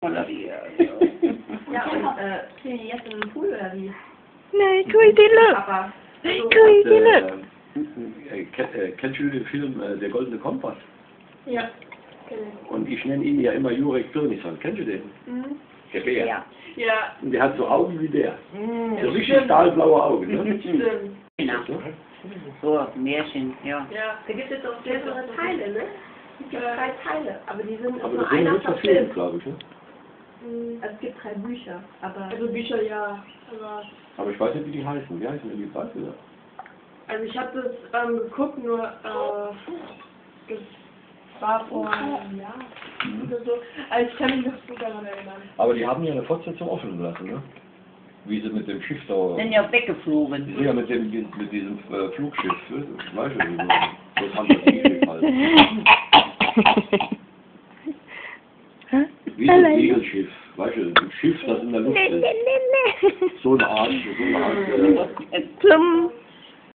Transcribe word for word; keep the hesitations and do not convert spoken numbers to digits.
oder wie? Ja, und äh, sind die jetzt im Pool oder wie? Nein, guck dir das. Aber so, Guck dir das. Äh, kenn- äh, kennst du den Film äh, Der Goldene Kompass? ja. Und ich nenne ihn ja immer Jurek Birnison. Kennst du den? Mhm. Der Bär. Ja. Ja, Und der hat so Augen wie der. Mhm. So richtig stahlblaue Augen, ne? stimmt. Genau. So, Märchen, ja. Ja, da gibt es auch mehrere Teile, ne? Es gibt drei Teile, aber die sind Aber nur das sind einer nicht verfilmt. verfilmt, glaube ich. Ne? Also es gibt drei Bücher, aber Also Bücher ja, aber Aber ich weiß nicht, wie die heißen. Wie heißen denn die drei? Oder? also ich habe das ähm, geguckt, nur äh, das war vor einem Jahr Mhm. oder so. Also ich kann mich noch gut daran erinnern. Aber die haben ja eine Fortsetzung offen gelassen, ne? Wie sie mit dem Schiff da... Sind ja Die weggeflogen. sind ja mit, dem, mit diesem äh, Flugschiff, ne? Weißt du, so, so Fantasieschiff halt. Hä? Wie so ein Segelschiff, weißt du, ein Schiff, das in der Luft Nee, ist. nee, nee, nee. So eine Art, so eine Art... Äh, Zum